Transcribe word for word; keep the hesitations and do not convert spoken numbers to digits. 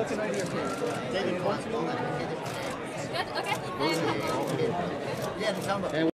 looking right here, too. David, one, two. Good, okay. Yeah, the